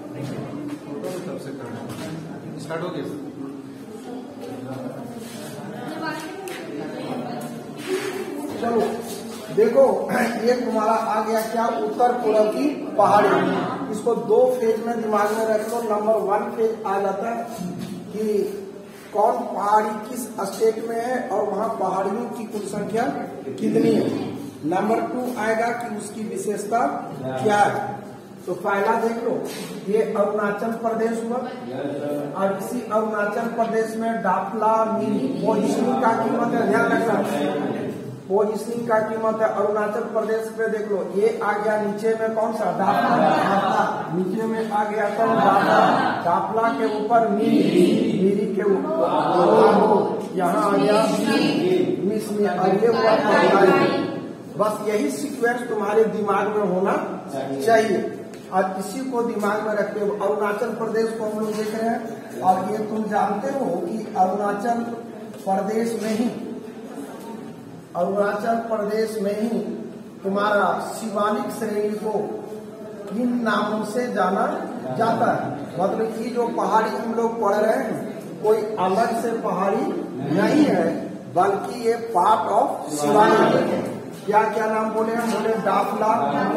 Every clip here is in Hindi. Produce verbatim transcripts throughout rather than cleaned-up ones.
तब से करना स्टार्ट हो गया। चलो देखो, ये तुम्हारा आ गया क्या, उत्तर पूर्व की पहाड़ी। इसको दो फेज में दिमाग में रख लो। नंबर वन फेज आ जाता है कि कौन पहाड़ी किस स्टेट में है और वहाँ पहाड़ियों की कुल संख्या कितनी है। नंबर टू आएगा कि उसकी विशेषता क्या है। तो पहला देख लो, ये अरुणाचल प्रदेश हुआ और इसी अरुणाचल प्रदेश में डाफला मिली पोजिशनिंग का कीमत है, ध्यान रखना पोजिशनिंग का कीमत है। अरुणाचल प्रदेश पे देख लो, ये आ गया नीचे में कौन सा डाफला, नीचे में आ गया कौन डाफला, डाफला के ऊपर मिरी, मिरी के ऊपर यहाँ आ गया मिस में आगे हुआ पटकाई। बस यही सीक्वेंस तुम्हारे दिमाग में होना चाहिए और इसी को दिमाग में रखते हो। अरुणाचल प्रदेश को हम लोग देख रहे हैं और ये तुम जानते हो कि अरुणाचल प्रदेश में ही अरुणाचल प्रदेश में ही तुम्हारा शिवालिक श्रेणी को किन नामों से जाना जाता है। मतलब कि जो पहाड़ी हम लोग पढ़ रहे हैं कोई अलग से पहाड़ी नहीं है, बल्कि ये पार्ट ऑफ शिवालिक है। क्या क्या नाम बोले हम, बोले डाफला,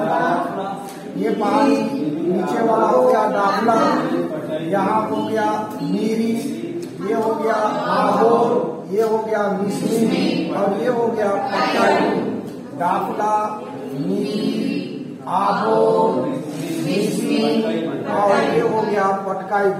ये पहाड़ी नीचे वाला हो गया डाफला, यहाँ हो गया मीरी, ये हो गया आहोर, ये हो गया मिसमी और ये हो गया पटकाई। डाफला, मीरी, आहोर, मिसमी और ये हो गया पटकाई।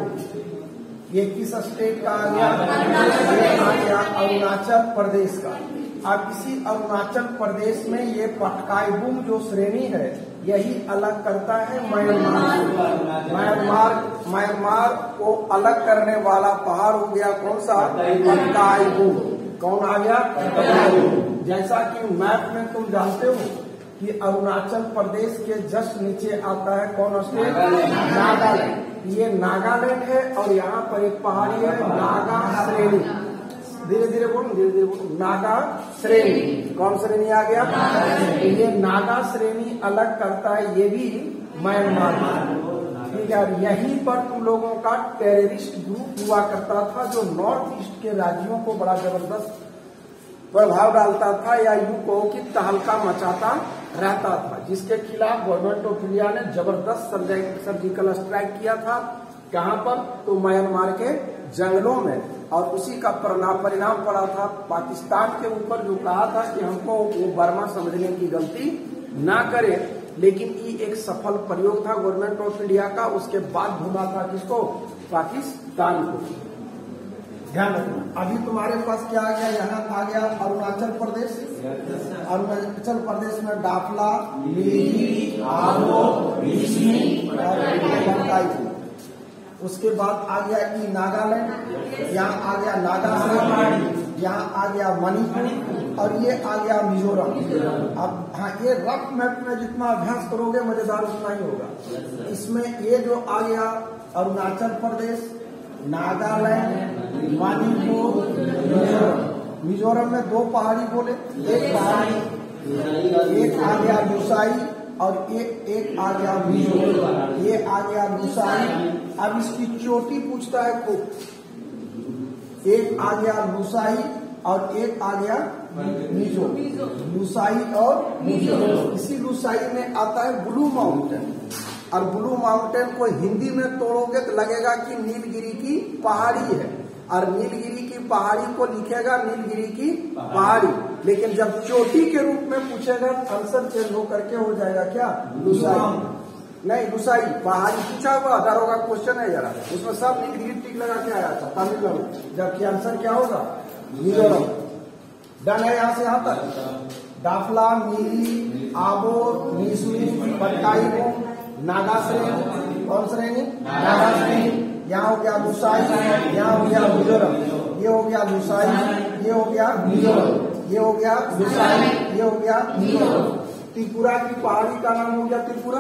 ये किस स्टेट का आ गया, ये आ गया अरुणाचल प्रदेश का। अब इसी अरुणाचल प्रदेश में ये पटकाईबुम जो श्रेणी है यही अलग करता है म्यांमार से। म्यांमार म्यांमार को अलग करने वाला पहाड़ हो गया कौन सा, पटकाईबुम। कौन आ गया, पटकाईबुम। जैसा कि मैप में तुम जानते हो कि अरुणाचल प्रदेश के जस्ट नीचे आता है कौन स्टेट, नागालैंड। ये नागालैंड है और यहाँ पर एक पहाड़ी है नागा श्रेणी। धीरे धीरे बोलो, धीरे धीरे बोलो, नागा श्रेणी। कौन श्रेणी आ गया, ये नागा श्रेणी अलग करता है, ये भी म्यांमार। ठीक है, यहीं पर तुम लोगों का टेररिस्ट ग्रुप हुआ करता था जो नॉर्थ ईस्ट के राज्यों को बड़ा जबरदस्त प्रभाव डालता था या यूं कहो कि तहलका मचाता रहता था, जिसके खिलाफ गवर्नमेंट ऑफ इंडिया ने जबरदस्त सर्जिकल स्ट्राइक किया था। कहाँ पर, तो म्यांमार के जंगलों में। और उसी का परिणाम पड़ा था पाकिस्तान के ऊपर, जो कहा था कि हमको वो बर्मा समझने की गलती ना करे। लेकिन ये एक सफल प्रयोग था गवर्नमेंट ऑफ इंडिया का। उसके बाद घुमा था किसको, पाकिस्तान को। ध्यान रखना। अभी तुम्हारे पास क्या आ गया, यहाँ आ गया अरुणाचल प्रदेश। अरुणाचल प्रदेश में डाफला, मिरी, आहोर, मिसमी और पटकाई। उसके बाद आ गया कि नागालैंड, यहाँ आ गया नागा श्रेणी, यहाँ आ गया मणिपुर और ये आ गया मिजोरम। अब हाँ, ये रफ मैप में जितना अभ्यास करोगे मजेदार उतना ही होगा। इसमें ये जो आ गया अरुणाचल प्रदेश, नागालैंड, मणिपुर, मिजोरम। मिजोरम में दो पहाड़ी बोले, एक पहाड़ी, एक आ गया लुसाई और एक एक आ गया मिजो। ये आ गया लुसाई। अब इसकी चोटी पूछता है को, एक आ गया लुसाई और एक आ गया मिजो। लुसाई और मिजो। इसी लुसाई में आता है ब्लू माउंटेन। और ब्लू माउंटेन को हिंदी में तोड़ोगे तो लगेगा कि नीलगिरी की पहाड़ी है, और नीलगिरी की पहाड़ी को लिखेगा नीलगिरी की पहाड़ी। लेकिन जब चोटी के रूप में पूछेगा आंसर चेंज होकर के हो जाएगा क्या, लुसाई। नहीं, लुसाई पहाड़ी पूछा हुआ दारोगा क्वेश्चन है जरा, उसमें सब नीलगिरी टिक लगा के आया था तमिलनाडु, जबकि आंसर क्या होगा, मिजोरम। डन है यहाँ से यहाँ तक। डाफला, मिरी, आबोर, मिसमी, पटकाईबुम, नागा श्रेणी। कौन श्रेणी, नागा श्रेणी। यहाँ हो गया लुसाई, यहाँ हो गया मिजोरम। ये हो गया लुसाई, ये हो गया मिजोरम, ये हो गया लुसाई, ये हो गया मिजोरम। त्रिपुरा की पहाड़ी का नाम हो गया त्रिपुरा।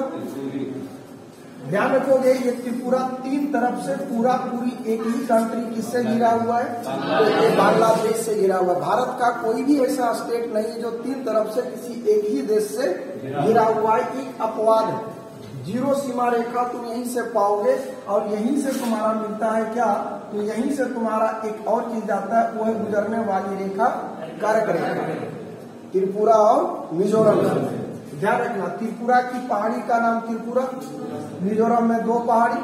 ध्यान रखोगे ये त्रिपुरा तीन तरफ से पूरा पूरी एक ही कंट्री किससे घिरा हुआ है, तो ये बांग्लादेश से घिरा हुआ है। भारत का कोई भी ऐसा स्टेट नहीं है जो तीन तरफ से किसी एक ही देश से घिरा हुआ है। एक अपवाद है, जीरो सीमा रेखा तुम यहीं से पाओगे और यहीं से तुम्हारा मिलता है क्या, तो यहीं से तुम्हारा एक और चीज आता है, वो है गुजरने वाली रेखा कर्क रेखा, त्रिपुरा और मिजोरम। ध्यान रखना, त्रिपुरा की पहाड़ी का नाम त्रिपुरा, मिजोरम में दो पहाड़ी,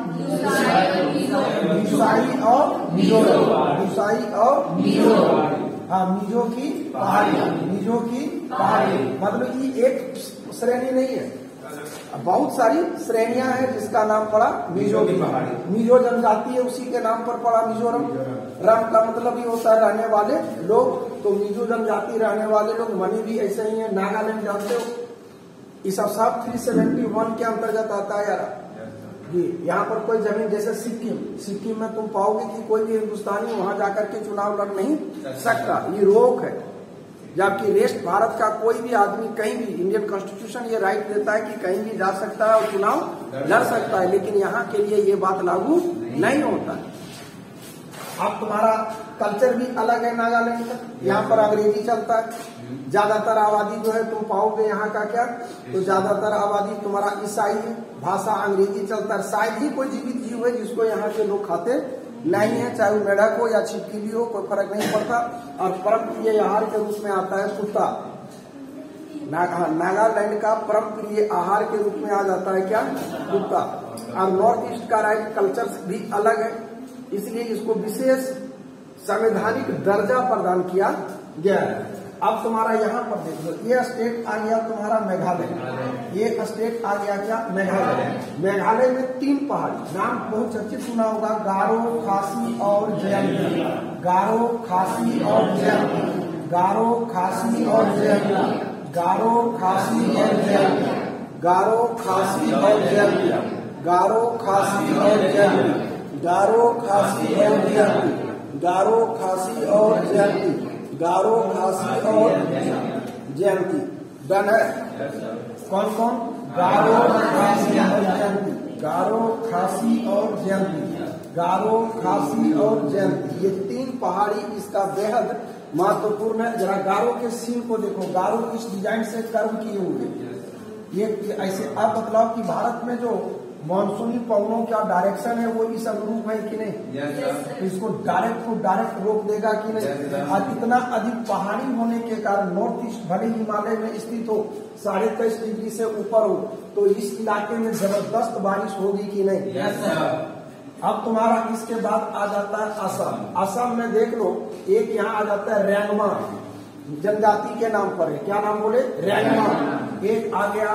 मिसाई और मिजोरम, मिसाई और मिजोरम। हाँ, मिजो की पहाड़ी, मिजो की पहाड़ी मतलब ये एक श्रेणी नहीं है, बहुत सारी श्रेणियां हैं जिसका नाम पड़ा मिजो की पहाड़ी। मिजो जनजाति है, उसी के नाम पर पड़ा मिजोरम। रम का मतलब ही होता है रहने वाले लोग, तो मिजो जनजाति रहने वाले लोग। मणि भी ऐसे ही है। नागालैंड जानते हो, इस सब तीन सौ इकहत्तर के अंतर्गत आता है यार जी। यहाँ पर कोई जमीन, जैसे सिक्किम, सिक्किम में तुम पाओगे कि कोई भी हिंदुस्तानी वहां जाकर के चुनाव लड़ नहीं सकता, ये रोक है। जबकि रेस्ट भारत का कोई भी आदमी कहीं भी, इंडियन कॉन्स्टिट्यूशन ये राइट देता है कि कहीं भी जा सकता है और चुनाव लड़ सकता है, लेकिन यहाँ के लिए ये बात लागू नहीं होता है। अब तुम्हारा कल्चर भी अलग है नागालैंड का, यहाँ पर अंग्रेजी चलता है। ज्यादातर आबादी जो है तुम पाओगे यहाँ का क्या, तो ज्यादातर आबादी तुम्हारा ईसाई है, भाषा अंग्रेजी चलता है। शायद ही कोई जीवित जीव है जिसको यहाँ के लोग खाते नहीं है, चाहे वो मेढक हो या छिपकली हो, कोई फर्क नहीं पड़ता। और परम प्रिय आहार के रूप में आता है कुत्ता। नागा, नागालैंड का परम प्रिय आहार के रूप में आ जाता है क्या, कुत्ता। और नॉर्थ ईस्ट का राइट कल्चर भी अलग है, इसलिए इसको विशेष संवैधानिक दर्जा प्रदान किया गया है। अब तुम्हारा यहाँ पर देख लो, ये स्टेट आ गया तुम्हारा मेघालय, ये स्टेट आ गया क्या, मेघालय। मेघालय में तीन पहाड़ी, नाम बहुत चर्चित सुना होगा, गारो, खासी और जयंती। गारो, खासी और जयंती, गारो, खासी और जयंती, गारो, खासी और जयंती, गारो, खासी और जयंती, गारो, खासी और जयंती, गारो, खासी और जयंती, गारो, खासी और जयंती, गारो, खासी और जयंती। डन है? कौन कौन? गारो, खासी और जयंती, गारो, खासी और जयंती, गारो, खासी और जयंती, ये तीन पहाड़ी इसका बेहद महत्वपूर्ण है। जरा गारो के सीन को देखो, गारो किस डिजाइन से कर्व किए हुए, ये ऐसे आप बतलाओ कि भारत में जो मानसूनी पवनों का डायरेक्शन है वो इस अनुरूप है कि नहीं, तो इसको डायरेक्ट को डायरेक्ट रोक देगा कि नहीं। और इतना अधिक पहाड़ी होने के कारण नॉर्थ ईस्ट भले हिमालय में स्थित हो, साढ़े तेईस डिग्री से ऊपर हो, तो इस इलाके में जबरदस्त बारिश होगी कि नहीं। अब तुम्हारा इसके बाद आ जाता है असम। असम में देख लो, एक यहाँ आ जाता है रैंगमा, जनजाति के नाम पर है, क्या नाम बोले, रैंगमा। एक आ गया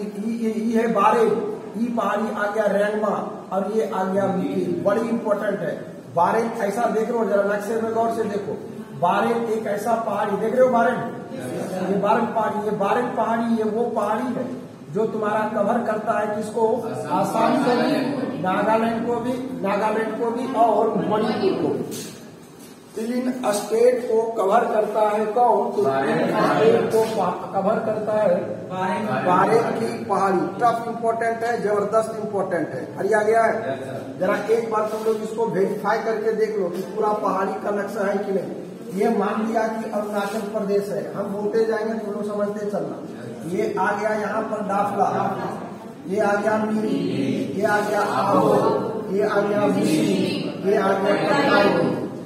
ये है बारे, ये पहाड़ी आ गया रैंगमा, और ये आ गया मिकी, बड़ी इंपॉर्टेंट है। बारेन ऐसा देख रहे हो, जरा नक्शे में गौर से देखो, बारेन एक ऐसा पहाड़ी देख रहे हो, बारेन, ये बारेन पहाड़ी, ये बारेन पहाड़ी, ये वो पहाड़ी है जो तुम्हारा कवर करता है किसको, आसाम को भी, नागालैंड को भी, नागालैंड को भी और मणिपुर को भी। तीन स्टेट को कवर करता है कौन, तो तीन स्टेट को कवर करता है बारेन की पहाड़ी। टफ इम्पोर्टेंट है, जबरदस्त इम्पोर्टेंट है। हरिया गया है, जरा एक बार तुम लोग इसको वेरीफाई करके देख लो कि पूरा पहाड़ी का नक्शा है कि नहीं। ये मान लिया कि अरुणाचल प्रदेश है, हम बोलते जाएंगे तुम लोग समझते चलना। ये आ गया यहाँ पर डाफला, ये आ गया मिरी, ये आ गया आहो, ये आ गया मिशी, ये आ गया,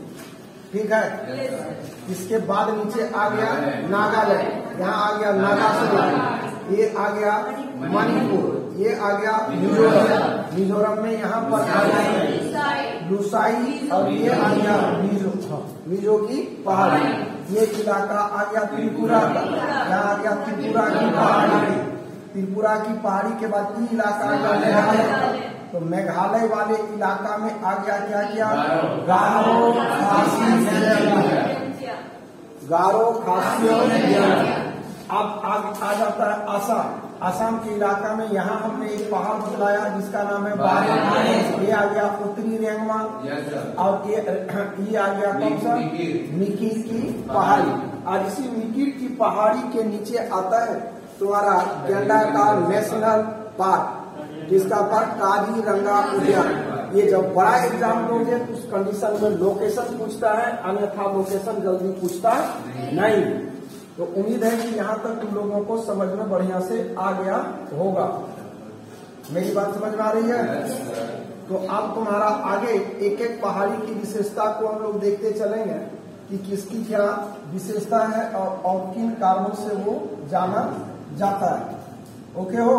ठीक है। इसके बाद नीचे आ गया नागालैंड, यहाँ आ गया नागासुर, ये आ गया मणिपुर, ये आ गया मिजोरम। मिजोरम में यहाँ पर आ गया लुसाई, और ये आ गया मिजो, मिजो की पहाड़ी। ये इलाका आ गया त्रिपुरा का, यहाँ आ गया त्रिपुरा की पहाड़ी। त्रिपुरा की पहाड़ी के बाद ये इलाका आ गया मेघालय, तो मेघालय वाले इलाका में आ गया क्या क्या, गारो, खासी, गारो, खासी और जयंती। अब आ जाता है आसाम। आसाम के इलाका में यहाँ हमने एक पहाड़ बतलाया जिसका नाम है बारेन, ये आ गया उत्तरी रेंगमा, और ये ये आ गया कौन सा, मिकिर की पहाड़ी। और इसी मिकिर की पहाड़ी के नीचे आता है तुम्हारा गेंडा का नेशनल पार्क, जिसका पार्क काजीरंगा उद्यान। ये जब बड़ा एग्जाम दोगे तो उस कंडीशन में लोकेशन पूछता है, अन्यथा लोकेशन जल्दी पूछता नहीं। तो उम्मीद है कि यहाँ तक तुम लोगों को समझ में बढ़िया से आ गया होगा। मेरी बात समझ में आ रही है? तो अब तुम्हारा आगे एक एक पहाड़ी की विशेषता को हम लोग देखते चलेंगे कि किसकी क्या विशेषता है और, और किन कारणों से वो जाना जाता है। ओके हो?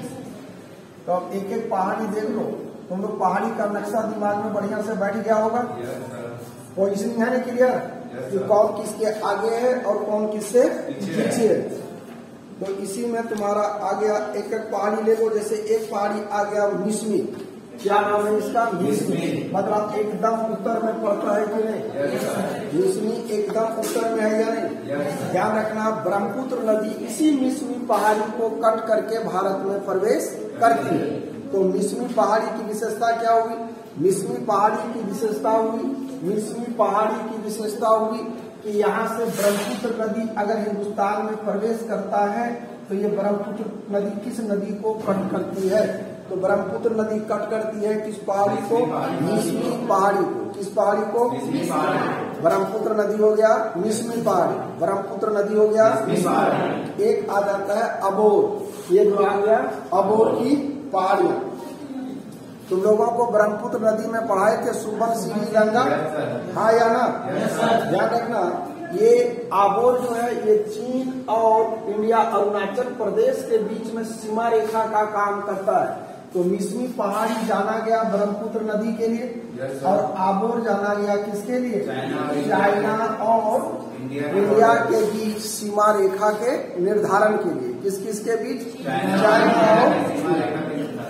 तो अब एक एक पहाड़ी देख लो। तुम लोग पहाड़ी का नक्शा दिमाग में बढ़िया से बैठ गया होगा। पोजिशनिंग है ना क्लियर कि कौन किसके आगे है और कौन किससे पीछे है। तो इसी में तुम्हारा आ गया एक एक पहाड़ी ले लो। जैसे एक पहाड़ी आ गया मिसमी। क्या नाम है इसका? मिसमी। मतलब एकदम उत्तर में पड़ता है कि नहीं? मिसमी एकदम उत्तर में है या नहीं? ध्यान रखना, ब्रह्मपुत्र नदी इसी मिसमी पहाड़ी को कट करके भारत में प्रवेश करती है। तो मिसमी पहाड़ी की विशेषता क्या हुई? मिसमी पहाड़ी की विशेषता हुई मिसमी पहाड़ी की विशेषता हुई कि यहाँ से ब्रह्मपुत्र नदी अगर हिंदुस्तान में प्रवेश करता है तो ये ब्रह्मपुत्र नदी किस नदी को कट करती है? तो ब्रह्मपुत्र नदी कट करती है किस पहाड़ी को? मिसमी पहाड़ी को। किस पहाड़ी को? ब्रह्मपुत्र नदी हो गया मिसमी पहाड़ी, ब्रह्मपुत्र नदी हो गया। एक आ जाता है अबोर। ये जो आ गया अबोर की पहाड़ियां। तुम लोगों को ब्रह्मपुत्र नदी में पढ़ाए थे सुबन सिरी गंगा, हाँ या ना? ध्यान रखना, ये आबोर जो है ये चीन और इंडिया अरुणाचल प्रदेश के बीच में सीमा रेखा का काम करता है। तो मिसमी पहाड़ी जाना गया ब्रह्मपुत्र नदी के लिए और आबोर जाना गया किसके लिए? चाइना और इंडिया के बीच सीमा रेखा के निर्धारण के लिए। किस किस के बीच? चाइना और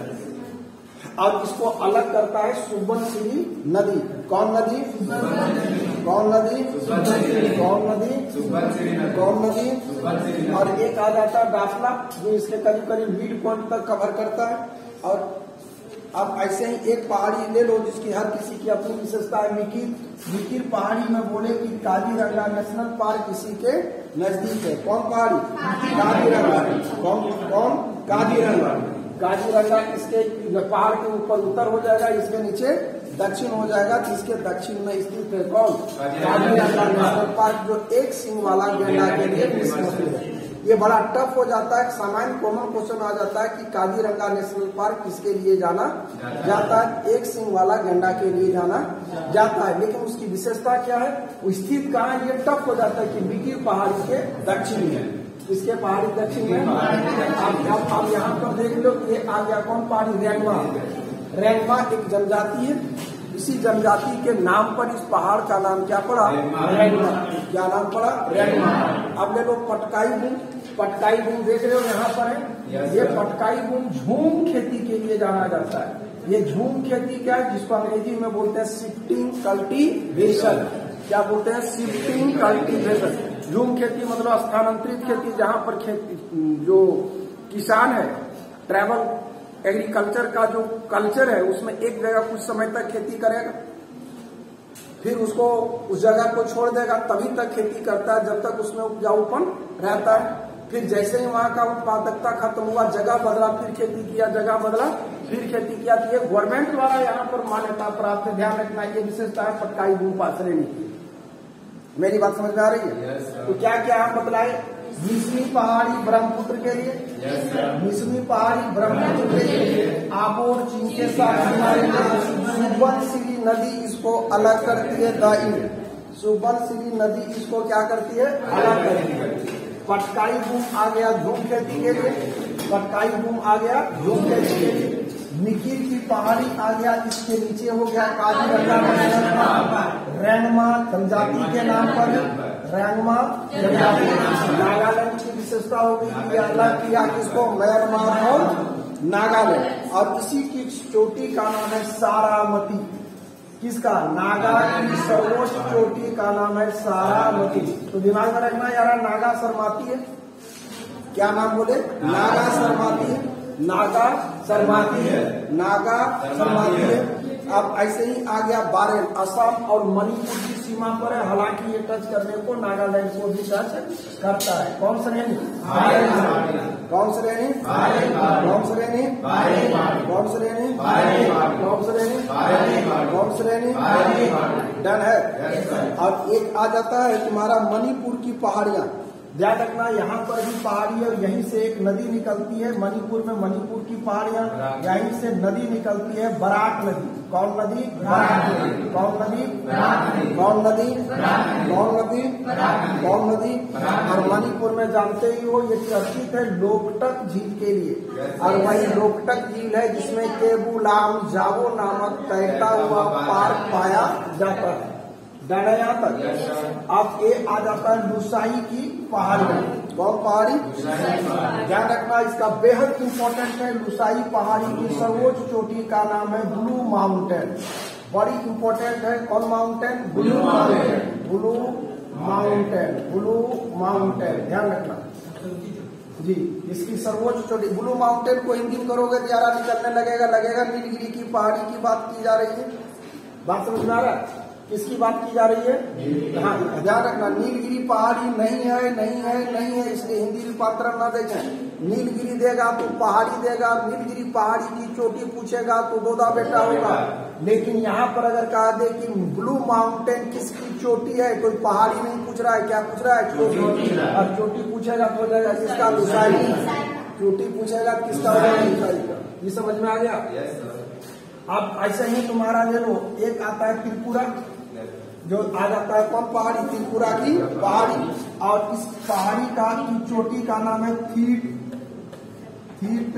और इसको अलग करता है सुबनसिरी नदी। कौन नदी? कौन नदी? कौन नदी? कौन नदी? और एक आ जाता है दाफला जो इसके करीब करीब मिड पॉइंट तक कवर करता है। और अब ऐसे ही एक पहाड़ी ले लो जिसकी हर किसी की अपनी विशेषता है। मिकिर मिकिर पहाड़ी में बोले कि काजीरंगा नेशनल पार्क इसी के नजदीक है। कौन पहाड़ी? काजीरंगा। कौन कौन? काजीरंगा। काजीरंगा इसके पहाड़ के ऊपर उत्तर हो जाएगा, इसके नीचे दक्षिण हो जाएगा, जिसके दक्षिण में स्थित है कौन? काजीरंगा नेशनल पार्क, जो एक सिंह वाला गेंडा के लिए विश्व है। ये बड़ा टफ हो जाता है, सामान्य कॉमन क्वेश्चन आ जाता है कि काजीरंगा नेशनल पार्क किसके लिए जाना जाता है? एक सिंह वाला गेंडा के लिए जाना जाता है। लेकिन उसकी विशेषता क्या है? वो स्थित कहाँ है? ये टफ हो जाता है कि मिकिर पहाड़ी के दक्षिण में। इसके पहाड़ी दक्षिण में आप आप यहाँ पर देख लो, ये आ गया कौन पहाड़ी? रैंगमा। रैंगमा एक जनजाति है, इसी जनजाति के नाम पर इस पहाड़ का नाम क्या पड़ा? रैंगमा। क्या नाम पड़ा? रैंगमा। अब ले लो पटकाई बूम। पटकाई बूम देख रहे हो यहाँ पर है। ये पटकाई बूम झूम खेती के लिए जाना जाता है। ये झूम खेती क्या है? जिसको अंग्रेजी में बोलते हैं शिफ्टिंग कल्टीवेशन। क्या बोलते हैं? Shifting cultivation. झूम खेती मतलब स्थानांतरित खेती, जहाँ पर खेती जो किसान है ट्रैवल एग्रीकल्चर का जो कल्चर है उसमें एक जगह कुछ समय तक खेती करेगा, फिर उसको उस जगह को छोड़ देगा, तभी तक खेती करता है जब तक उसमें उपजाऊपन रहता है। फिर जैसे ही वहां का उत्पादकता खत्म हुआ, जगह बदला, फिर खेती किया, जगह बदला, फिर खेती किया। तो ये गवर्नमेंट द्वारा यहाँ पर मान्यता प्राप्त है। ध्यान रखना, ये विशेषता है पटकाई भूपा श्रेणी की। मेरी बात समझ में आ रही है? yes, तो क्या क्या हम बतलाए? मिसमी पहाड़ी ब्रह्मपुत्र के लिए, yes, मिसमी पहाड़ी ब्रह्मपुत्र के लिए, आबोर चीन के साथ सुबनसिरी नदी इसको अलग करती है। दाई सुबनसिरी नदी इसको क्या करती है? अलग करती है। पटकाई बूम आ गया धूम खेती के लिए, पटकाई बूम आ गया धूम खेती के लिए। मिकिर की पहाड़ी आ गया, इसके नीचे हो गया काजीरंगा नेशनल पार्क। रैंगमा जनजाति के नाम पर, रैंगमा जनजाति। नागालैंड की विशेषता होगी कि अलग किया किसको? म्यांमार और नागालैंड। और इसी की चोटी का नाम है सारामती। किसका? नागा की सर्वोच्च चोटी का नाम है सारामती। तो दिमाग में रखना यार, नागा सरमाती है। क्या नाम बोले? नागा सरमाती है। नागा सरमाती है, नागा सरमाती है। अब ऐसे ही आ गया बारेन, असम और मणिपुर की सीमा पर है। हालांकि ये टच करने को नागालैंड को भी टच करता है। कौन श्रेणी? कौन श्रेणी? कौन श्रेणी? कौन श्रेणी? कौन श्रेणी? कौन श्रेणी? डन है। और एक आ जाता है तुम्हारा मणिपुर की पहाड़ियां। ध्यान रखना, यहाँ पर भी पहाड़ी है, यहीं से एक नदी निकलती है मणिपुर में, मणिपुर की पहाड़ियां, यहीं से नदी निकलती है बराक नदी। कौन नदी? बराक नदी। कौन नदी? कौन नदी? कौन नदी? कौन नदी? और मणिपुर में जानते ही हो ये चर्चित है लोकटक झील के लिए, और वही लोकटक झील है जिसमें केबू लाम जावो नामक तैरता हुआ पार्क पाया जाता है। डर है यहाँ तक। अब ये आ जाता है लुसाई की पहाड़ी। कौन पहाड़ी? ध्यान रखना, इसका बेहद इंपॉर्टेंट है। लुसाई पहाड़ी की सर्वोच्च चोटी का नाम है ब्लू माउंटेन। बड़ी इंपॉर्टेंट है। कौन mountain? Blue mountain. Blue mountain. Blue mountain ध्यान रखना जी। इसकी सर्वोच्च चोटी ब्लू माउंटेन को हिंदी में करोगे ज्यादा निकलने लगेगा लगेगा नीलगिरी की पहाड़ी की बात की जा रही है। बात समझ में आ रहा है? किसकी बात की जा रही है? हाँ, ध्यान रखना, नीलगिरी पहाड़ी नहीं है, नहीं है, नहीं है, इसलिए हिंदी रूपांतरण न देखें। नीलगिरी देगा तो पहाड़ी देगा, नीलगिरी पहाड़ी की चोटी पूछेगा तो दोदा बेटा होगा। लेकिन यहाँ पर अगर कहा दे कि ब्लू माउंटेन किसकी चोटी है, कोई पहाड़ी नहीं पूछ रहा है, क्या पूछ रहा है? चोटी। और चोटी पूछेगा तो हो जाएगा किसका? लुसाई। चोटी पूछेगा किसका? हो जाएगा लुसाई का। ये समझ में आ गया? अब ऐसे ही तुम्हारा ले लो, एक आता है त्रिपुरा, जो आ जाता है कौन पहाड़ी? त्रिपुरा की पहाड़ी। और इस पहाड़ी का की चोटी का नाम है थीट थीट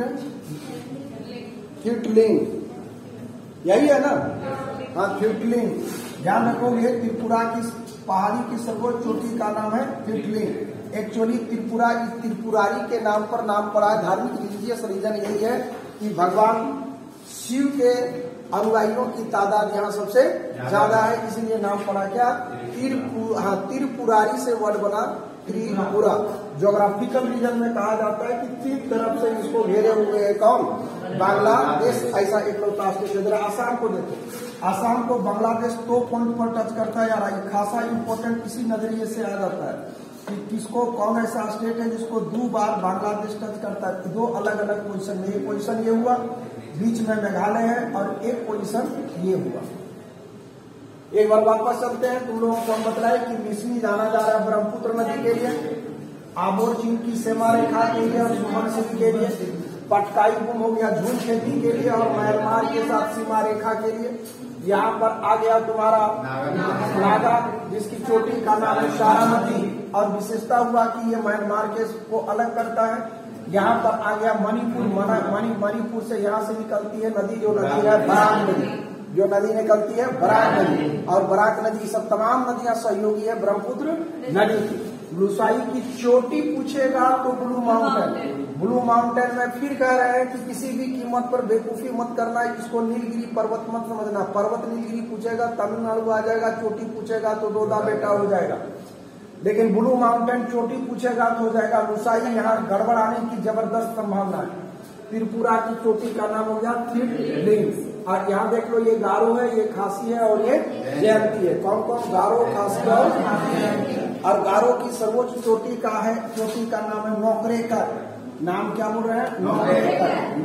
थीटलिंग। यही है ना? हाँ, थीटलिंग। ध्यान रखोगे, त्रिपुरा की पहाड़ी की सर्वोच्च चोटी का नाम है थीटलिंग। एक्चुअली त्रिपुरा त्रिपुरारी के नाम पर नाम पड़ा है। धार्मिक रिलीजियस रीजन यही है कि भगवान शिव के अनुयायियों की तादाद यहाँ सबसे ज्यादा है, इसलिए नाम पड़ा क्या? त्रिपुरा। हाँ, त्रिपुरारी से वर्ड बना त्रिपुरा। ज्योग्राफिकल रीजन में कहा जाता है कि तीन तरफ से इसको घेरे हुए है। कौन? बांग्लादेश। ऐसा एक लौता स्टेट है। आसाम को देखो, आसाम को बांग्लादेश दो पॉइंट पर टच करता है यार। खासा इंपॉर्टेंट इसी नजरिए से आ जाता है कि किसको, कौन ऐसा स्टेट है जिसको दो बार बांग्लादेश टच करता है। दो अलग अलग पोजीशन में, ये पोजीशन ये हुआ, बीच में मेघालय है, और एक पोजीशन ये हुआ। एक बार वापस चलते हैं। तुम लोगों को हम बताए कि मिसमी जाना जा रहा है ब्रह्मपुत्र नदी के लिए, आबोर चीन की सीमा रेखा के लिए और सुमन सिंह के लिए, पटकाई गुम हो गया झूम खेती के लिए और म्यांमार के साथ सीमा रेखा के लिए। यहाँ पर आ गया तुम्हारा नागा, जिसकी चोटी का नाम है सारामती, और विशेषता हुआ कि ये म्यांमार के को अलग करता है। यहाँ पर आ गया मणिपुर। मणि मणिपुर से यहाँ से निकलती है नदी, जो नदी है बराक नदी। जो नदी निकलती है बराक नदी, और बराक नदी सब तमाम नदियां सहयोगी है ब्रह्मपुत्र नदी की। लुसाई की चोटी पूछेगा तो ब्लू माउंटेन। ब्लू माउंटेन में फिर कह रहे हैं कि किसी भी कीमत पर बेवकूफी मत करना, इसको नीलगिरी पर्वत मत समझना। पर्वत नीलगिरी पूछेगा तमिलनाडु आ जाएगा, चोटी पूछेगा तो दोदा बेटा हो जाएगा। लेकिन ब्लू माउंटेन चोटी पूछेगा तो हो जाएगा लुसाई। यहाँ गड़बड़ आने की जबरदस्त संभावना है। त्रिपुरा की चोटी का नाम हो गया थीटलिंग। और यहाँ देख लो, ये गारो है, ये खासी है और ये जयंती है। कौन कौन? गारो, खासी और और गारो की सर्वोच्च चोटी का है, चोटी का नाम है नौकरेकर। नाम क्या बोल रहे हैं? नौकरेकर।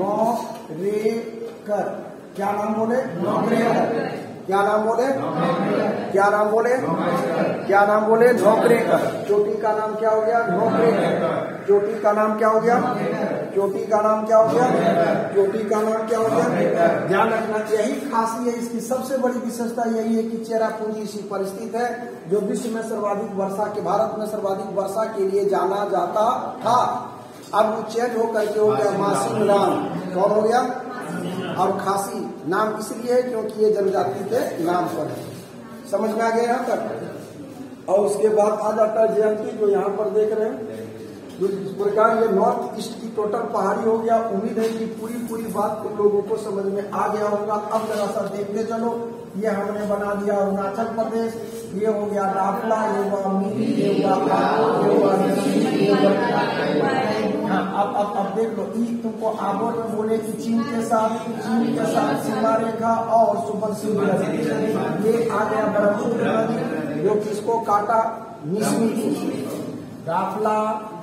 नौकरेकर। क्या नाम बोले? नौकरेकर। क्या नाम बोले? क्या नाम बोले? क्या नाम बोले? नौकरेकर। चोटी का नाम क्या हो गया? नौकरेकर। चोटी का नाम क्या हो गया? चोटी का नाम क्या हो गया? चोटी का नाम क्या हो गया? ध्यान रखना, यही खासी है इसकी। सबसे बड़ी विशेषता यही है कि चेरापूंजी इसी पर स्थित है, जो विश्व में सर्वाधिक वर्षा के भारत में सर्वाधिक वर्षा के लिए जाना जाता था। अब वो चेंज होकर के हो गया मासिम राम। कौन हो गया? और खासी नाम इसलिए है क्योंकि ये जनजाति के नाम पर है। समझ में आ गया यहाँ तक? और उसके बाद आ जाता है जयंती, जो यहाँ पर देख रहे हैं। इस प्रकार ये नॉर्थ ईस्ट की टोटल पहाड़ी हो गया। उम्मीद है कि पूरी पूरी बात तुम लोगों को समझ में आ गया होगा। अब जरा सा देखते चलो, ये हमने बना दिया अरुणाचल प्रदेश, ये हो गया डाफला, ये हुआ मिरी, ये हुआ आबोर, ये हुआ ये हुआ। हाँ, अब अब अब देख लो, ई तुमको आबोर में बोले कि चीन के साथ चीन के साथ सीमा रेखा और सुबह सिंह नदी। ये आ गया ब्रह्मपुत्र नदी, जो किसको काटा? मिसमी। डाफला,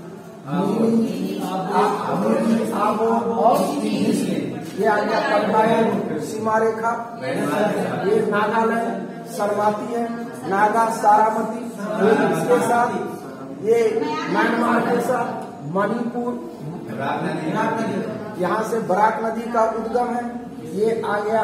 मिरी, आबोर और मिसमी। ये आ गया पटकाई सीमा रेखा। ये नागालैंड सरमाती है, नागा सारामती। इसके साथ ये म्यांमार के साथ मणिपुर, यहाँ से बराक नदी का उद्गम है। ये आ गया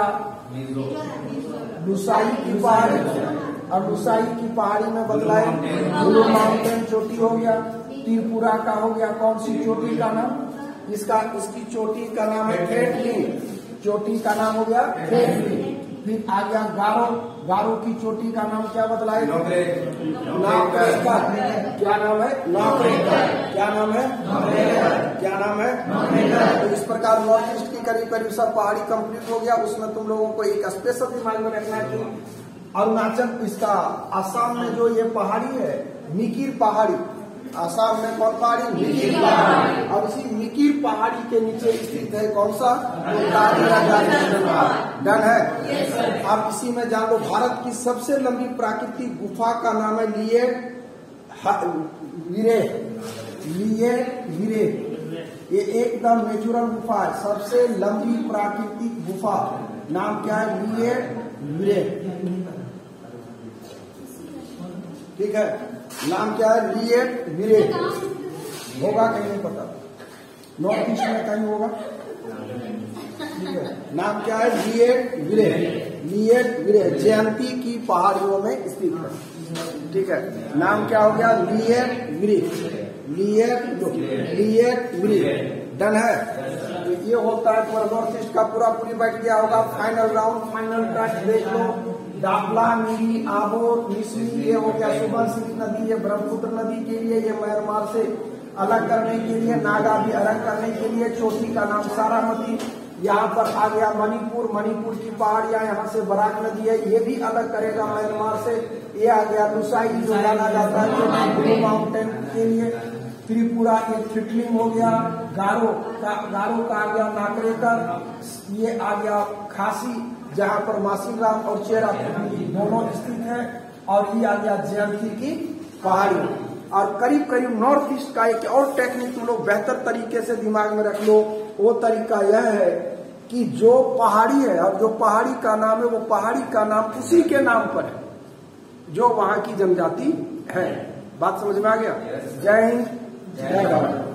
लुसाई की पहाड़ी, और लुसाई की पहाड़ी में बदलाए ब्लू माउंटेन चोटी हो गया। त्रिपुरा का हो गया कौन सी चोटी का नाम, इसका इसकी चोटी का नाम है खेटली, चोटी का नाम हो गया खेटली। फिर आ गया गारो, गारो की चोटी का नाम क्या बदलाए, नागरेकर। क्या नाम है, नागरेकर। क्या नाम है, क्या नाम है। तो इस प्रकार नॉर्थ ईस्ट की करीब करीब सब पहाड़ी कंप्लीट हो गया। उसमें तुम लोगों को एक स्पेशल दिमाग में रखना है कि अरुणाचल, इसका आसाम में जो ये पहाड़ी है मिकिर पहाड़ी, आसाम में कौन पहाड़ी, मिकिर पहाड़ी। और इसी मिकिर पहाड़ी के नीचे स्थित है कौन सा, डन है। आप इसी में जान लो भारत की सबसे लंबी प्राकृतिक गुफा का नाम है लिए विरे, लिए विरे। ये एकदम नेचुरल गुफा है, सबसे लंबी प्राकृतिक गुफा नाम क्या है, लिए विरे। ठीक है, नाम क्या है, लिएट विरे। होगा कहीं नहीं पता, नॉर्थ ईस्ट में कहीं होगा। ठीक है, नाम क्या है, लिएट विरे, लिएट विरे जयंती की पहाड़ियों में स्थित है। ठीक है, नाम क्या हो गया, लिएट विरे, लिएट लिएट विरे। डन है। तो ये होता है नॉर्थ ईस्ट का पूरा पूरी बैठ गया होगा। फाइनल राउंड, फाइनल टच देख लो। दाखला, नीरी, आबोर, मिसरी, ये हो गया सुबनसिरी नदी, ये ब्रह्मपुत्र नदी के लिए, ये म्यांमार से अलग करने के लिए, नागा भी अलग करने के लिए। चोटी का नाम सारामती। यहाँ पर आ गया मणिपुर, मणिपुर की पहाड़ियां, यहाँ से बराक नदी है, ये भी अलग करेगा म्यांमार से। ये आ गया लुसाई जो जाना जाता है ब्लू माउंटेन के लिए। त्रिपुरा एक फिटलिंग हो गया। गारो का गारो का आ गया नाकरेकर। ये आ गया खासी जहाँ पर मासीराम और चेरा दोनों स्थित है। और ये आ गया जयंती की पहाड़ी। और करीब करीब नॉर्थ ईस्ट का एक और टेक्निक तुम लोग बेहतर तरीके से दिमाग में रख लो। वो तरीका यह है कि जो पहाड़ी है और जो पहाड़ी का नाम है, वो पहाड़ी का नाम उसी के नाम पर है जो वहां की जनजाति है। बात समझ में आ गया। जय हिंद, जय भारत।